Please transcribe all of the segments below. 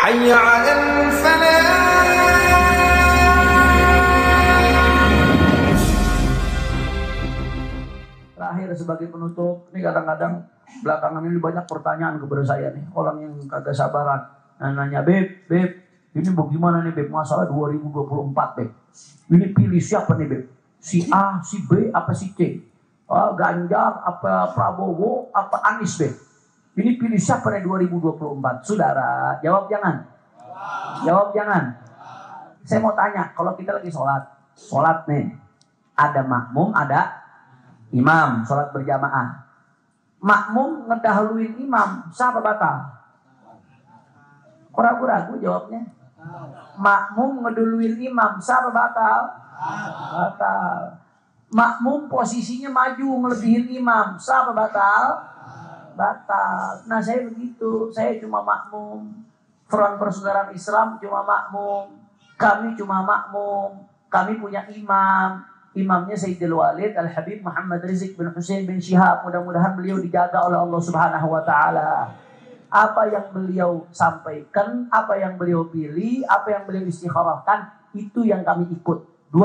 حي على الفلاح. Terakhir sebagai penutup, ini kadang-kadang belakangan ini banyak pertanyaan kepada saya nih, orang yang kagak sabaran. Nanya, Beb, ini bagaimana nih Beb, masalah 2024 Beb. Ini pilih siapa nih Beb? Si A, si B, apa si C? Ganjar, apa Prabowo, apa Anies Beb? Ini pilih siapa nih 2024? Saudara, jawab jangan. Jawab jangan. Saya mau tanya, kalau kita lagi sholat nih, ada makmum, ada imam, sholat berjamaah. Makmum ngedahuluin imam, sah apa batal? Kok ragu-ragu jawabnya? Makmum ngedahuluin imam, sah apa batal? Batal. Makmum posisinya maju ngelebihin imam, sah apa batal? Batal. Nah saya begitu, saya cuma makmum. Front Persaudaraan Islam cuma makmum. Kami cuma makmum. Kami punya imam. Imamnya Sayyidul Walid Al-Habib Muhammad Rizik bin Hussein bin Syihab. Mudah-mudahan beliau dijaga oleh Allah Subhanahu wa Ta'ala. Apa yang beliau sampaikan, apa yang beliau pilih, apa yang beliau istikharahkan, itu yang kami ikut.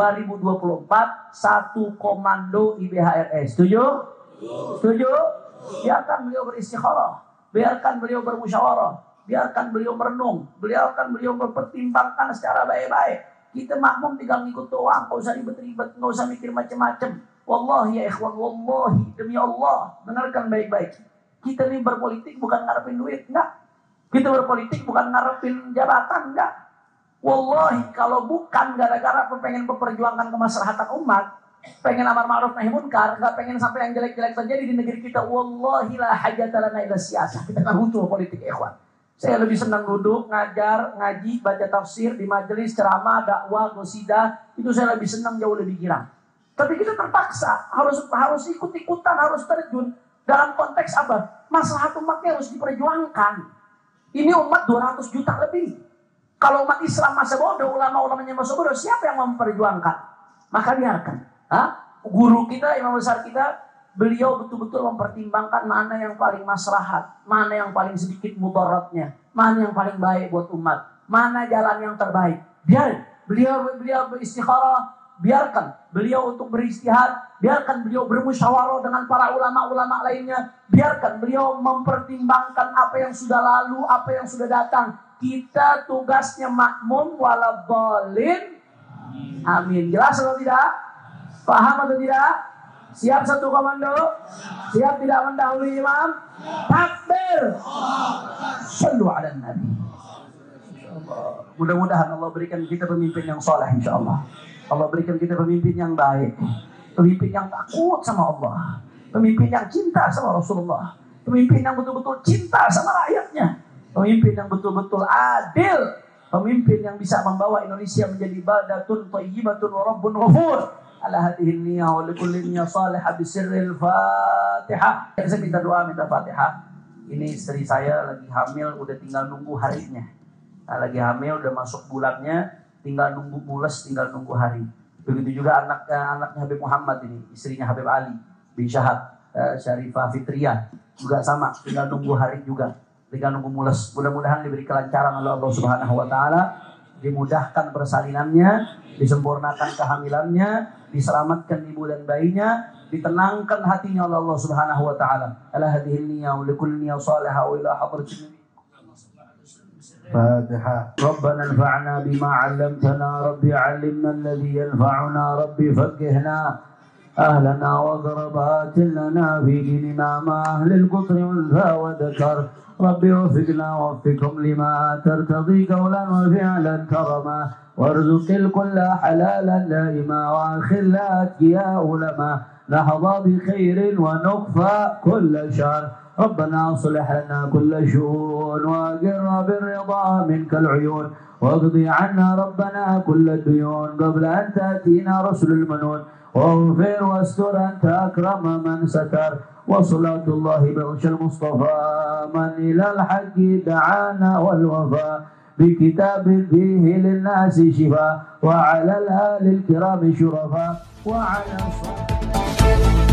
2024 satu komando IBHRS. Setuju? Setuju? Biarkan beliau beristikharah, biarkan beliau bermusyawarah, biarkan beliau merenung, biarkan beliau mempertimbangkan secara baik-baik. Kita makmum tinggal ngikut doang, nggak usah ribet-ribet, nggak usah mikir macam-macam. Wallahi ya ikhwan, wallahi demi Allah, dengarkan baik-baik. Kita ini berpolitik bukan ngarepin duit, enggak. Kita berpolitik bukan ngarepin jabatan, enggak. Wallahi kalau bukan gara-gara pengen memperjuangkan kemaslahatan umat, pengen amar ma'ruf nahi munkar, enggak pengen sampai yang jelek-jelek terjadi di negeri kita, wallahi la hajata lana ila siyasah. Kita enggak butuh politik ya ikhwan. Saya lebih senang duduk, ngajar, ngaji, baca tafsir di majelis, ceramah, dakwah, qasidah. Itu saya lebih senang, jauh lebih girang. Tapi kita terpaksa harus ikut-ikutan, harus terjun dalam konteks apa? Maslahat umatnya harus diperjuangkan. Ini umat 200 juta lebih. Kalau umat Islam masa bodoh, ulama-ulamanya masa bodoh, siapa yang memperjuangkan? Maka biarkan. Guru kita, imam besar kita, beliau betul-betul mempertimbangkan mana yang paling maslahat, mana yang paling sedikit mudaratnya, mana yang paling baik buat umat, mana jalan yang terbaik. Biar beliau beristikharah, biarkan beliau untuk beristihad, biarkan beliau bermusyawarah dengan para ulama-ulama lainnya, biarkan beliau mempertimbangkan apa yang sudah lalu, apa yang sudah datang. Kita tugasnya makmum waladhdallin. Amin. Jelas atau tidak? Paham atau tidak? Siap satu komando? Siap tidak mendahului imam? Takbir! Sallu ala Nabi. Mudah-mudahan Allah berikan kita pemimpin yang soleh, insyaAllah. Allah berikan kita pemimpin yang baik, pemimpin yang takut sama Allah, pemimpin yang cinta sama Rasulullah, pemimpin yang betul-betul cinta sama rakyatnya, pemimpin yang betul-betul adil, pemimpin yang bisa membawa Indonesia menjadi baldatun thayyibatun wa rabbun ghafur. Ala hadhihi niyyah wa likulli niyyah salihah bi sirril Fatihah. Saya minta doa, minta Fatihah. Ini istri saya lagi hamil, udah tinggal nunggu harinya. Lagi hamil, udah masuk bulannya, tinggal nunggu mules, tinggal nunggu hari. Begitu juga anaknya Habib Muhammad ini, istrinya Habib Ali bin Syahab, Syarifah Fitriyah, juga sama, tinggal nunggu hari juga, tinggal nunggu mules. Mudah-mudahan diberi kelancaran oleh Allah Subhanahu wa Ta'ala, dimudahkan persalinannya, disempurnakan kehamilannya, diselamatkan ibu dan bayinya, ditenangkan hatinya oleh Allah Subhanahu wa Ta'ala. Ala hadhihi niyyah wa likulli niyyah salihah wa ila hadratin Fatiha. Rabbana anfa'na bima 'allamtana, Rabbi 'allimna alladhi yanfa'una, Rabbi faqqihna أهلنا وغربات لنا في ديننا مع أهل القطر والفا وذكر ربي وفقنا ووفقهم لما ترتضي قولا وفعلا كرما وارزق الكل حلالا دائما وآخر لا أتقياء لما نحظى بخير ونكفى كل شر ربنا أصلح لنا كل شؤون وأقر بالرضا منك العيون واقضي عنا ربنا كل الديون قبل أن تأتينا رسل المنون واغفر واستر أنت أكرم من ستر وصلاة الله بعرش المصطفى من إلى الحق دعانا والوفاء بكتاب فيه للناس شفاء وعلى الآل الكرام شرفاء وعلى